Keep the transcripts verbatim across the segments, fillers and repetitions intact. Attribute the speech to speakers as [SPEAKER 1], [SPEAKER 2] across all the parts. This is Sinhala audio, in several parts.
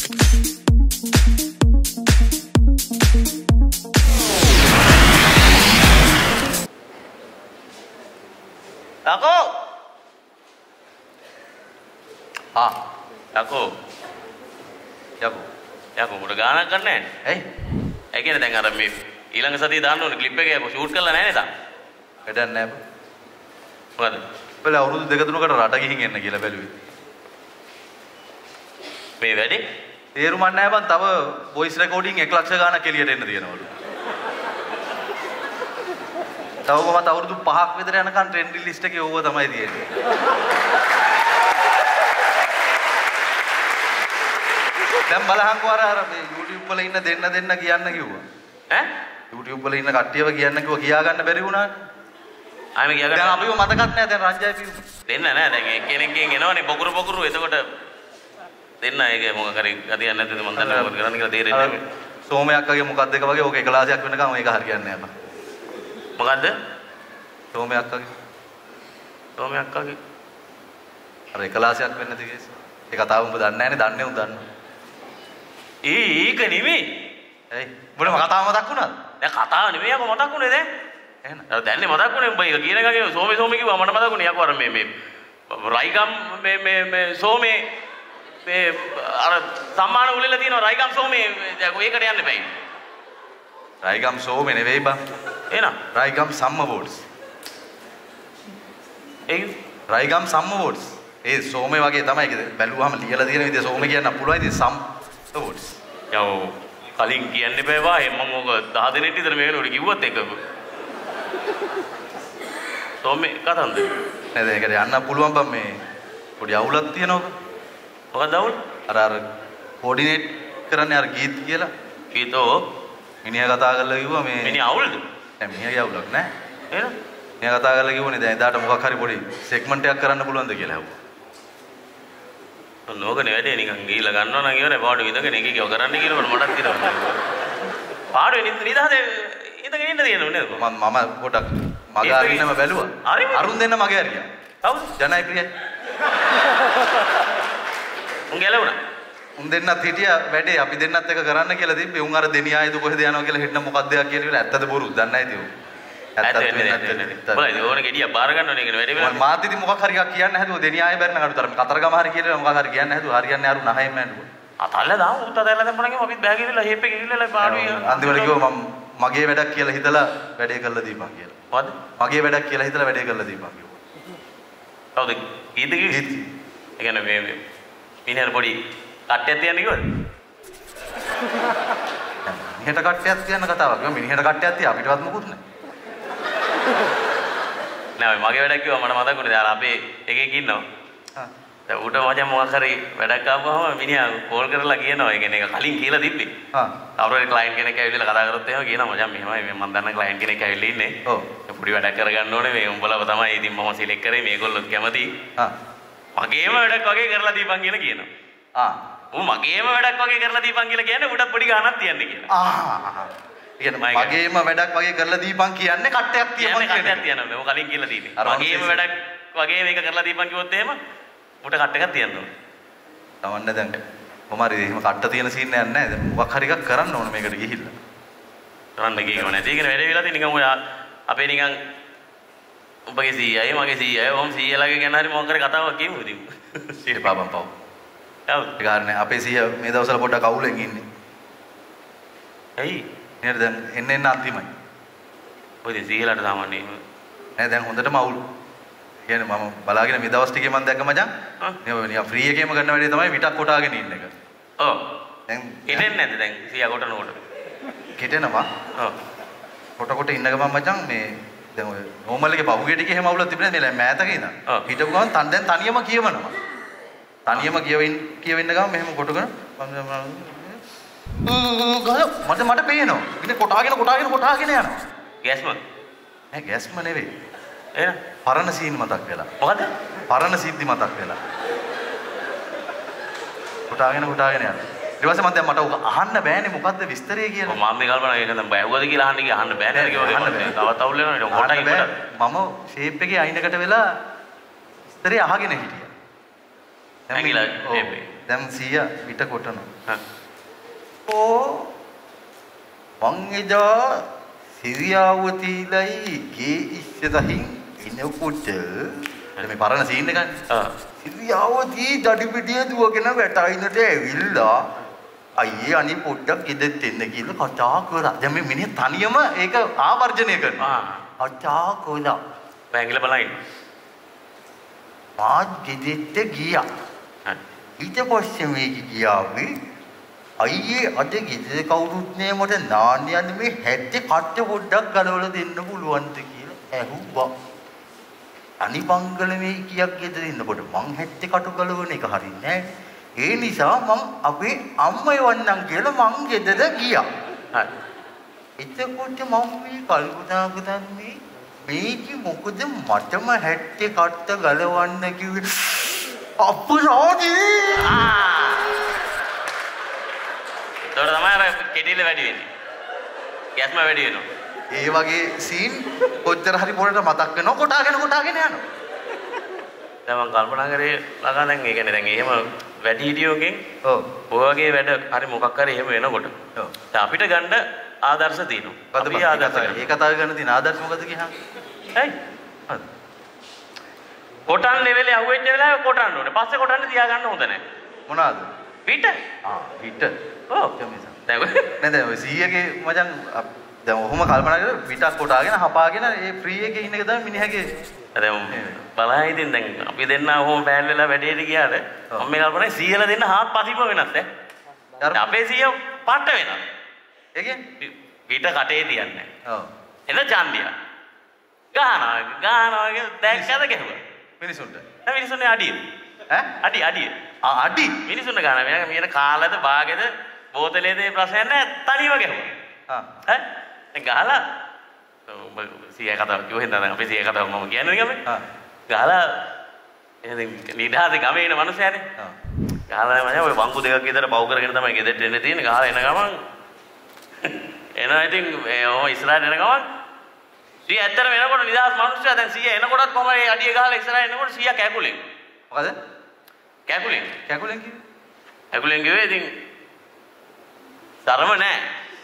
[SPEAKER 1] Aku. Ah, aku. Yaku. Yaku udah gana kan nih? Eh, eh kira dengar mi. Ilang sati දාන්න ඕනේ ක්ලිප් එකේ aku shoot කරලා නැහැ නේද? වැඩක් නැහැ. මොකද? බල අවුරුදු දෙක තුනකට රට ගිහින් එන්න කියලා බැලුවේ. මේ වැඩේ? තේරුමක් නැහැ බං තව voice recording එක ලක්ෂ ගාණක් එළියට එන්න තියෙනවලු. තව කොහොමද අවුරුදු පහක් විතර යනකම් ට්‍රෙන්ඩ් ලිස්ට් එකේ ඕව තමයි තියෙන්නේ. දැන් බලහන්කෝ අර අර මේ YouTube වල ඉන්න දෙන්න දෙන්න කියන්න කිව්වා. ඈ? YouTube වල ඉන්න කට්ටියව කියන්න කිව්වා කියා ගන්න බැරි වුණානේ. ආයෙම කියා ගන්න. දැන් අපිව මතකත් නැහැ දැන් රංජය පියු. දෙන්න නෑ දැන් එක්කෙනෙක්ගෙන් එනවනේ පොකුරු පොකුරු එතකොට දෙන්න ඒක මොකක් හරි ගතියක් නැද්ද මම දන්නේ මොකද කරන්න කියලා තේරෙන්නේ නැහැ. සෝමයක් වගේ මොකක්ද එක වගේ ඕක එක ක්ලාසයක් වෙනකම් ඒක හරියන්නේ නැහැ බං. මොකද්ද? සෝමයක් වගේ. සෝමයක් වගේ. අර එක ක්ලාසයක් වෙන්නේ නැති කේස්. ඒ කතාව උඹ දන්නේ නැහනේ දන්නේ උන් දන්නවා. ඒ ඒක නෙමෙයි. ඇයි? මොනම කතාව මතක් වුණාද? දැන් කතාව නෙමෙයි අක මතක් වුණේ දැන්. එහෙනම්. අර දැන්නේ මතක් වුණේ උඹ ඒක කියන එකගේ සෝමේ සෝමේ කිව්වා මට මතක් වුණේ යකෝ අර මේ මේ රයිගම් මේ මේ මේ සෝමේ මේ අර සම්මාන උලෙල තියෙනවා රයිගම් සෝමේ ඒකට යන්න බෑ. රයිගම් සෝමේ නෙවෙයි බං. එහෙනම් රයිගම් සම්ම වෝඩ්ස්. ඒ රයිගම් සම්ම වෝඩ්ස්. ඒ සෝමේ වගේ තමයි ඒක බැලුවාම ලියලා තියෙන විදිහ සෝමේ කියන්න පුළුවන් ඉතින් සම් වෝඩ්ස්. යෝ කලින් කියන්න බෑ වා මම ඕක දහ දිනෙට විතර මේ වෙනකොට කිව්වත් ඒක සෝමේ කතන්ද නේද ඒකට යන්න පුළුවන් බම් මේ පොඩි අවුලක් තියෙනවා මොකක්ද අවුල අර අර කෝඩිනේට් කරන්නේ අර ගීත් කියලා ගීතෝ මිනිහා කතා කරලා කිව්වා මේ මිනිහා අවුලද නෑ මිනිහාගේ අවුලක් නෑ එහෙනම් මිනිහා කතා කරලා කිව්වනේ දැන් එදාට මොකක් හරි පොඩි සෙග්මන්ට් එකක් කරන්න පුළුවන්ද කියලා ඇහුවා නෝකනේ වැඩේ නිකන් ගිහිල්ලා ගන්නවා නම් ඉවරයි පාඩු විදගෙන එක එකව කරන්න කියනකොට මටත් හිතෙනවා පාඩුවේ නිදහසේ ඉඳගෙන ඉන්න තියෙනව නේද මම මම පොඩක් මග අරින්නම බැලුවා අරුන් දෙන්න මගේ අරියා කවුද ජනයි ප්‍රියයි උන් ගැලවුණා උන් දෙන්නත් හිටියා වැඩේ අපි දෙන්නත් එක කරන්න කියලා තිබ්බේ උන් අර දෙනියායද කොහෙද යනවා කියලා හෙන්න මොකක්ද කියලා කියලා ඇත්තද බොරුද දන්නේ නැති උන් ඇත්තද නැත්තද බලයි ඕනේ ගෙඩිය බාර ගන්නවනේ කියන වැඩේ වෙලා මාත් ඉතින් මොකක් හරි එකක් කියන්න හැදුවා දෙනියාය බැරන කඩතර කතරගම හරි කියලා මොකක් හරි කියන්න හැදුවා හරියන්නේ අරු නහයෙන් මෑනුවා අතල්ල දාමු උත් අතල්ල දැම්මම නම් අපිත් බෑග් ඉවිල්ලා හේප් එක ඉවිල්ලා පාඩුවේ අන්තිමට කිව්වා මම මගේ වැඩක් කියලා හිතලා වැඩේ කරලා දීපන් කියලා මොකද මගේ වැඩක් කියලා හිතලා වැඩේ කරලා දීපන් කිව්වා කවුද කීයද කිව්වේ ඒ කියන්නේ මේ මිනිහට පොඩි කට්ටයක් තියන්න කිව්වද මිනිහට කට්ටයක් තියන්න කතාවක් නෙවෙයි මිනිහට කට්ටයක් තිය අපිටවත් මොකුත් නැහැ නෑ මගේ වැඩක් කිව්වා මට මතක් වුණේ දාලා අපේ එකෙක් ඉන්නවා හා දැන් ඌට මචං මොකක් හරි වැඩක් ආවම මිනිහා කෝල් කරලා කියනවා ඒ කියන්නේ ඒක කලින් කියලා තිබ්බේ හා කවුරු හරි ක්ලයන්ට් කෙනෙක් ඇවිල්ලා කතා කරොත් එහෙම කියනවා මචං මෙහෙමයි මම දන්න ක්ලයන්ට් කෙනෙක් ඇවිල්ලා ඉන්නේ ඔව් ඒ පොඩි වැඩක් කරගන්න ඕනේ මේ උඹලව තමයි ඉතින් මම සිලෙක්ට් කරේ මේගොල්ලොත් කැමති හා මගේම වැඩක් වගේ කරලා දීපන් කියලා කියනවා ආ ඌ මගේම වැඩක් වගේ කරලා දීපන් කියලා කියන්නේ ඌට පොඩි ගාණක් තියන්න කියලා ආ කියන්නේ මගේම වැඩක් වගේ කරලා දීපන් කියන්නේ කට්ටයක් තියපන් කට්ටයක් තියනවා මම කලින් කියලා දීපේ මගේම වැඩක් වගේ මේක කරලා දීපන් කිව්වොත් එහෙම ඌට කට් එකක් තියන්න ඕනේ තවන්න දැන් කොමාරි එහෙම කට්ට තියෙන සීන් එකක් නැහැ දැන් මොකක් හරි එකක් කරන්න ඕනේ මේකට ගිහිල්ලා කරන්න ගියව නැති කියන වැඩේ වෙලා තියෙන නිකන් ඔය අපේ නිකන් උඹගේ සීයයි මගේ සීයයි ඔම් සීයලාගේ ගැන හරි මොකක් හරි කතාවක් කියමු ඉතින් ඊට පාපම් පව් හවුද ඒ කාරණේ අපේ සීය මේ දවස්වල පොඩ්ඩක් අවුලෙන් ඉන්නේ ඇයි නේද දැන් එන්න එන්න අන්තිමයි ඔය සීයලාට සාමාන්‍ය නෑ දැන් හොඳටම අවුල් කියන්නේ මම බලාගෙන මේ දවස් ටිකේ මම දැක්ක මචං මේ නිකන් ෆ්‍රී එකේම කරන වැඩේ තමයි විටක් කොටාගෙන ඉන්න එක ඔව් දැන් කෙටෙන්නේ නැද්ද දැන් සීයා කොටනකොට කෙටෙනවා ඔව් කොට කොට ඉන්න ගමන් මචං මේ දැන් ඔය නෝමල් එකේ පහුගිය ටිකේ එහෙම අවුලක් තිබුණේ නැහැ මෑතක ඉඳන් හිටපු ගමන් තන් දැන් තනියම කියවනවා තනියම කියවින් කියවෙන්න ගමන් මෙහෙම කොටගෙන ගල මට මට පේනවා ඉතින් කොටාගෙන කොටාගෙන කොටාගෙන යනවා ගෑස්ම නෑ ගෑස්ම නෙවෙයි එහෙනම් පරණ සීන් මතක් වෙලා මොකද පරණ සිද්ධි මතක් වෙලා කොටාගෙන කොටාගෙන යනවා ඊට පස්සේ මම දැන් මට උක අහන්න බෑනේ මොකද්ද විස්තරය කියලා මම මේ කල්පනා ඒක දැන් බයවුවද කියලා අහන්න ගියා අහන්න බෑනේ ඒක වගේ තවත් අවුල් වෙනවා නේ කොටයි කොට මම ෂේප් එකේ අයිනකට වෙලා විස්තරය අහගෙන හිටියා දැන්
[SPEAKER 2] දැන් සීයා පිට කොටනවා. ඕ මං එදා සිරියාවතීලයි ගේ ඉස්සරහින් එනකොට දැන් මේ පරණ සීන් එකනේ. ආ. සිරියාවතී දඩි පිටිය දුවගෙන වැටයිනට ඇවිල්ලා අයියේ අනේ පොඩ්ඩක් ගෙදෙත් එන්න කියලා කතා කරා. දැන් මේ මිනිහ තනියම ඒක ආවර්ජනය කරනවා. ආ. කතා කළා.
[SPEAKER 1] බැංගල බලයින්.
[SPEAKER 2] මාත් ගෙදෙත් ගියා. ඊට පස්සේ මේක ගියාවේ අයියේ අද ගෙදර කවුරුත් නෑ මට නාන්න යන්නේ මේ හැට්ටේ කට්ට පොඩ්ඩක් ගලවලා දෙන්න පුළුවන්ද කියලා ඇහුවා. අනිබංගල මේ කියක් ගෙදර ඉන්නකොට මං හැට්ටේ කටු ගලවන එක හරින්නේ නෑ. ඒ නිසා මං අපේ අම්මයි වන්නම් කියලා මං ගෙදර ගියා. හරි. එතකොට මම මේ කල්පනා කරන්නේ මේක මොකද මටම හැට්ටේ කට්ට ගලවන්න කිව්වේ අපරාධී. ආ.
[SPEAKER 1] ඒතකොට තමයි අර කෙටිල වැඩි වෙන්නේ. ගැස්ම වැඩි වෙනවා.
[SPEAKER 2] ඒ වගේ සීන් කොච්චර හරි පොරට මතක් වෙනවා කොටාගෙන කොටාගෙන යනවා.
[SPEAKER 1] දැන් මම කල්පනා කරේ ළඟා දැන් ඒ කියන්නේ දැන් එහෙම වැඩි හිටියෝගෙන්
[SPEAKER 2] ඔව්
[SPEAKER 1] ඔය වගේ වැඩ හරි මොකක් හරි එහෙම වෙනකොට ඔව් දැන් අපිට ගන්න ආදර්ශ තියෙනවා. අපි ආදර්ශ
[SPEAKER 2] ඒ කතාව ගන්න තියෙන ආදර්ශ මොකද කියහන්?
[SPEAKER 1] ඇයි? හරි. කොටන් ලෙවලේ අහුවෙච්ච වෙලාවේ කොටන්න ඕනේ. පස්සේ කොටන්න තියාගන්න හොඳ නැහැ.
[SPEAKER 2] මොනවාද?
[SPEAKER 1] පිට.
[SPEAKER 2] ආ පිට.
[SPEAKER 1] ඔව්.
[SPEAKER 2] දැන් නේද ඔය සීයගේ මචං දැන් ඔහොම කල්පනා කරලා පිටක් කොටාගෙන හපාගෙන ඒ ෆ්‍රී එකේ ඉන්න එක තමයි මිනිහගේ.
[SPEAKER 1] දැන් බලහන් ඉතින් දැන් අපි දෙන්න ඔහොම බෑල් වෙලා වැඩේට ගියාට මම මේ කල්පනා සීයලා දෙන්න හාත් පසිප වෙනත් ඈ. අපේ සීය පාට වෙනවා.
[SPEAKER 2] ඒ කියන්නේ
[SPEAKER 1] පිට කටේ තියන්නේ.
[SPEAKER 2] ඔව්.
[SPEAKER 1] එන ඡන්දියා. ගහනවා ගහනවා දැක්කද ගැහුවා.
[SPEAKER 2] මිනිසුන්ට.
[SPEAKER 1] දැන් මිනිසුන්ගේ අඩිය.
[SPEAKER 2] ඈ
[SPEAKER 1] අඩිය අඩිය.
[SPEAKER 2] ආ අඩි.
[SPEAKER 1] මිනිසුන්ට ගහනවා. මෙයා මෙයන කාලද බාගෙද බෝතලේද ප්‍රශ්නයක් නැහැ තනියම ගැහුවා. ආ. ඈ දැන් ගහලා ඔබ සීයා කතාව කිව්වෙ හින්දා දැන් අපේ සීයා කතාව මම කියන්නේ ගමේ. ආ. ගහලා එහෙනම් නිදාසේ ගමේ ඉන්න මිනිස්සයානේ. ආ. ගහලා මම ඔය වංගු දෙකක් විතර පව් කරගෙන තමයි ගෙදරට එන්න තියෙන්නේ. ගහලා එන ගමන් එනවා ඉතින් ඔය ඉස්සරහට එන ගමන් සීයා ඇත්තට වෙනකොට නිදාස් මිනිස්සයා දැන් සීයා එනකොටත් කොහම මේ අඩිය ගහලා ඉස්සරහට එනකොට සීයා කැකුලෙන්.
[SPEAKER 2] මොකද?
[SPEAKER 1] කැකුලෙන්.
[SPEAKER 2] කැකුලෙන් කිව්වේ?
[SPEAKER 1] කැකුලෙන් කිව්වේ ඉතින් තරම නෑ.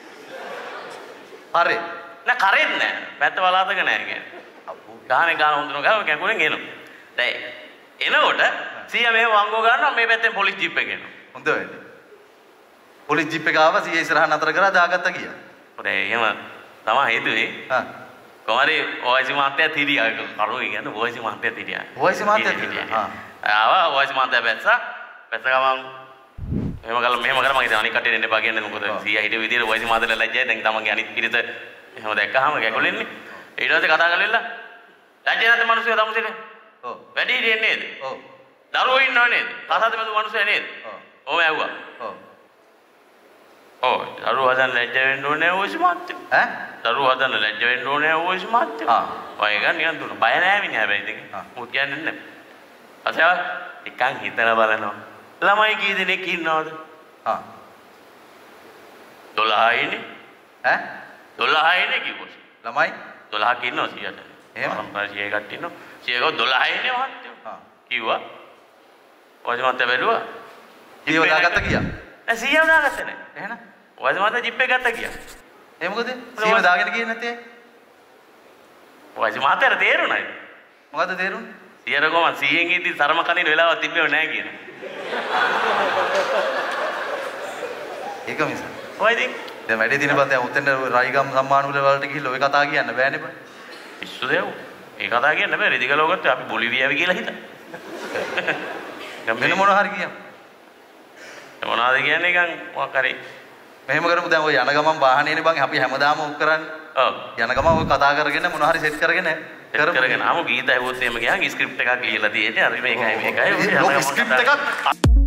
[SPEAKER 2] හරි.
[SPEAKER 1] නෑ කරෙත් නෑ. පැත්ත බලාතක නෑ කියන්නේ. ගහනේ ගහන හොඳන ගහම කැකුලෙන් එනවා. දැන් එනකොට සීයා මේ වංගෝ ගන්නවා මේ පැත්තෙන් පොලිස් ජීප් එක එනවා.
[SPEAKER 2] හොඳ වෙන්නේ. පොලිස් ජීප් එක ආවා සීයා ඉස්සරහ නතර කරලා දාගත්තා ගියා.
[SPEAKER 1] ඔතේ එහෙම තමයි හිතුවේ. හා. කොහරි ඔයසි මාත්‍යා තිරියා කරුව කියන්නේ ඔයසි මාත්‍යා තිරියා.
[SPEAKER 2] ඔයසි මාත්‍යා තිරියා. හා.
[SPEAKER 1] ආවා ඔයසි මාත්‍යා බැස්සා. බැස්ස ගමන් එහෙම කළා මෙහෙම කරා මම ඉතින් අනික් කටේ දෙන්න එපා කියන්නේ මොකද සීයා හිටිය විදියට ඔයසි මාත්‍යාට ලැජ්ජයි දැන් තමන්ගේ අනිත් පිරිත එහෙම දැක්කහම ගැකුලෙන්නේ. ඊට පස්සේ කතා කරලා ලැජ්ජයි නැද්ද මිනිස්සු තමුසෙට? ඔව්. වැඩි හිටියේ නේද? ඔව්. දරුවෝ ඉන්නව නේද? කසාද බඳු මිනිස්සු නේද? ඔව්. ඔහොම ඇහුවා. ඔව්. ඔව් දරුවෝ හදන්න ලැජ්ජ වෙන්න ඕනේ ඔයසි මාත්‍යා. ඈ? දරුවෝ හදන්න ලැජ්ජ වෙන්න ඕනේ ඔයසි මාත්‍යා. ආ. ඔය ගන්න නිකන් දුන්න. බය නෑ මිනිහා හැබැයි ඉතින්. මොකද කියන්නේ නැහැ. අසයා එකන් හිතලා බලනවා. ළමයි කී දෙනෙක් ඉන්නවද? ආ. දොළහයිනේ. ඈ? දොළහයිනේ කිව්වොත්. ළමයි දොළහක් ඉන්නවා සීයට. එහෙම. සීය කට්ට ඉන්නවා. සීය ගෝ දොළහයිනේ මහත්තයෝ. ආ. කිව්වා. ඔයසි මාත්‍යා බැලුවා.
[SPEAKER 2] ජීව දාගත්ත ගියා.
[SPEAKER 1] නෑ සීයව දාගත්තේ නෑ. එහෙනම් ඔයසි මාත්‍යා ජිප් එක ගත්තා ගියා.
[SPEAKER 2] ඒ මොකද? සීයව දාගෙන ගියේ නැත්තේ?
[SPEAKER 1] ඔයසි මාත්‍යාට තේරුණා ඒක.
[SPEAKER 2] මොකද්ද තේරුණේ?
[SPEAKER 1] සීයර කොහම සීයෙන් ඉද්දි තරම කනින වෙලාවක් තිබ්බේ නෑ කියන. ඒක මිස. ඔය ඉතින්
[SPEAKER 2] දැන් වැඩේ දින බත් දැන් උතෙන් රයිගම් සම්මාන වල වලට ගිහිල්ලා ඔය කතා කියන්න බෑනේ බං.
[SPEAKER 1] පිස්සු දෙව්. ඒ කතා කියන්න බෑ. රෙදිගලව ගත්තා අපි බොලිවියාවේ කියලා හිතා.
[SPEAKER 2] වෙන මොනවා හරි කියන්න.
[SPEAKER 1] මොනවද කියන්නේ නිකන් මොකක් හරි
[SPEAKER 2] මෙහෙම කරමු දැන් ඔය යන ගමන් වාහනේනේ බං අපි හැමදාම ඔක් කරන්නේ. ඔව්. යන ගමන් ඔය කතා කරගෙන මොනවා හරි සෙට් කරගෙන
[SPEAKER 1] කරමු. කරගෙන ආමු ගීත ඇහුවොත් එහෙම ගියාන් ස්ක්‍රිප්ට් එකක් ලියලා තියෙන්නේ. අර මේකයි මේකයි.
[SPEAKER 2] ස්ක්‍රිප්ට් එකක්